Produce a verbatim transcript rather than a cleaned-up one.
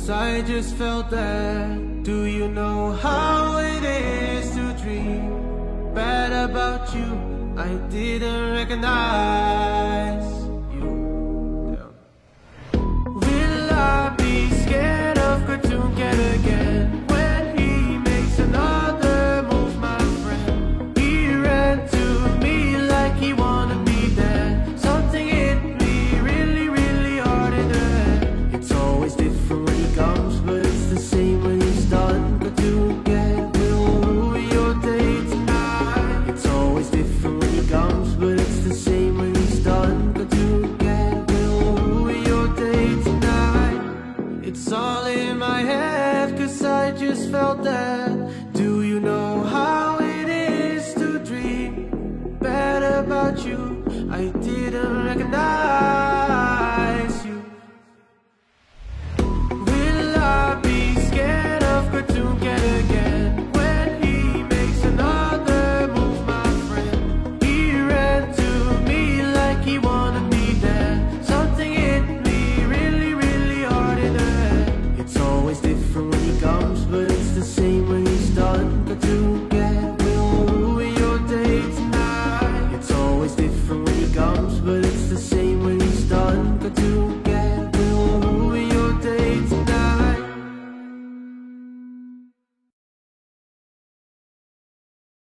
'cause I just felt that. Do you know how it is to dream bad about you? I didn't recognize you. Yeah. Will I be scared of Cartoon Cat again when he makes another move, my friend? He ran to me like he wanted me there. Something hit me really, really hard in the head. It's always different when he comes, but it's the same when he's done. Cartoon Cat will ruin your day tonight. It's always different when he comes, but it's the same when he's done. Cartoon Cat will ruin your day tonight. It's all in my head, 'cause I just felt that.